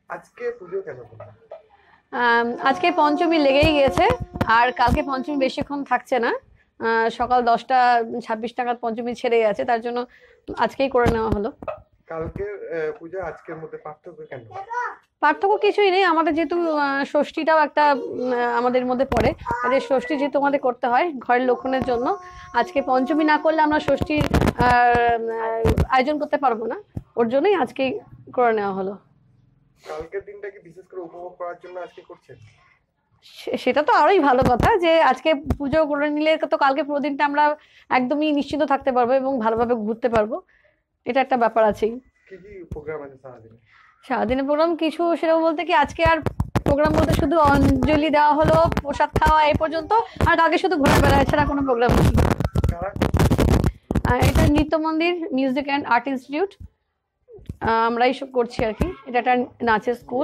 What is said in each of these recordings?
আজকে পুজো কেন করলেন? আজকে পঞ্চমী লেগেই গেছে, আর কালকে পঞ্চমী বেশিক্ষণ থাকছে না। সকাল 10টা 26 নাগাদ পঞ্চমী ছেড়ে গেছে, তার জন্য আজকেই করে নেওয়া হলো। কালকের পূজা আজকের মধ্যে পার্থক্য কেন? পার্থক্য কিছুই নেই, আমাদের যেহেতু ষষ্ঠীটাও একটা আমাদের মধ্যে পড়ে, তাদের ষষ্ঠী যেহেতু আমাদের করতে হয় ঘরের লক্ষণের জন্য, আজকে পঞ্চমী না করলে আমরা ষষ্ঠীর আয়োজন করতে পারবো না, ওর জন্যই আজকেই করে নেওয়া হলো। কালকের দিনটা কি বিশেষ করে উপভোগ করার জন্য আজকে করছেন? সেটা তো আরোই ভালো কথা, যে আজকে পুজো করে নিলে তো কালকে পুরো দিনটা আমরা একদমই নিশ্চিন্ত থাকতে পারবো এবং ভালোভাবে ঘুরতে পারবো, এটা একটা ব্যাপার আছেই। কি কি প্রোগ্রাম আছে সারাদিনে? সারাদিনের প্রোগ্রাম কিছু সেরকম বলতে কি, আজকে আর প্রোগ্রাম বলতে শুধু অঞ্জলি দেওয়া হলো, প্রসাদ খাওয়া এই পর্যন্ত, আর কালকে শুধু ঘোরাফেরা, এছাড়া কোনো প্রোগ্রাম নেই। কারা? এটা নৃত্য মন্দির মিউজিক অ্যান্ড আর্ট ইনস্টিটিউট, আমরাই সব করছি আর কি, এটা একটা নাচের স্কুল।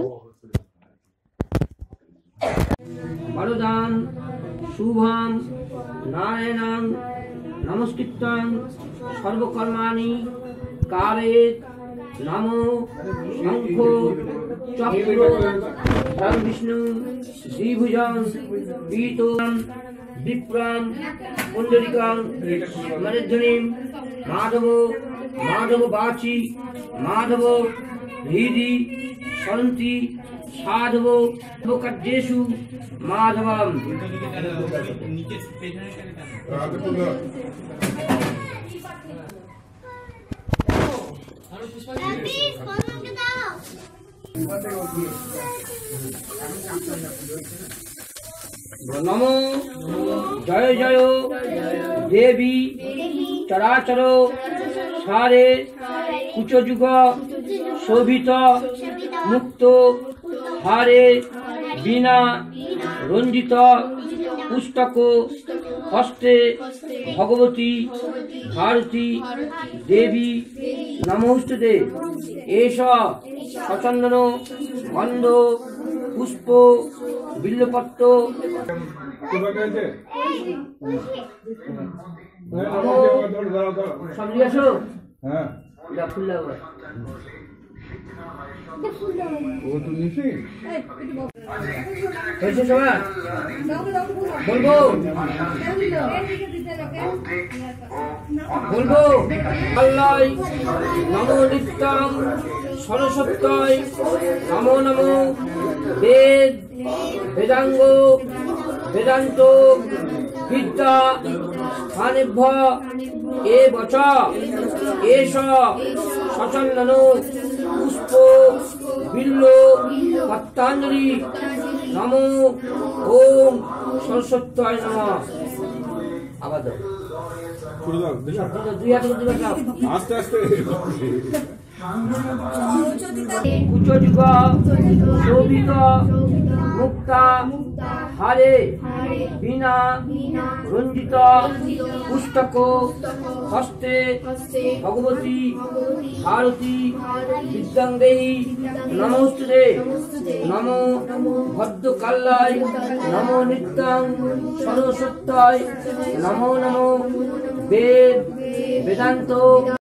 বরদান শুভম নারায়ণং নমস্কৃত্যং সর্বকর্মাণি কারেত নমো শঙ্খ চক্র ধর্ম বিষ্ণু দ্বিভুজং পীতং বিপ্রং পুণ্ডরিকং স্মরধ্বনিম মাধব মাধব বাচি মাধব হৃদি সরন্তি সাধব কার্যেষু মাধবম। নমো জয় জয় দেবী চরাচর সারে কুচযুগ শোভিত মুক্ত হারে বীণা রঞ্জিত পুস্তক হস্তে ভগবতী ভারতী দেবী নমস্তুতে। এষ সচন্দন গন্ধ পুষ্প বিল্লপত্র সব দিয়ে আসো। হ্যাঁ ফুল লাগবে। বলবো বলবো আল্লাহ নমো নিত্যং সরস্বত্যয় নমো নমো বেদ বেদাঙ্গ বেদান্ত বিদ্যা স্থানেভ্য এ বচ এষ সচন্দন পুষ্প বিল্ল পত্তাঞ্জলি নমো ওম সরস্বত্যায় নমঃ। আবার দাও দুই হাতে আস্তে আস্তে। কুচযুগ শোভিত মুক্তা হারে বীণা রঞ্জিত পুস্তক হস্তে ভগবতী ভারতী বিদ্যাঙ্গেহি নমস্তুতে। নমো ভদ্রকাল্যায় নমো নিত্যং সরস্বত্যায় নমো নমো বেদ বেদান্ত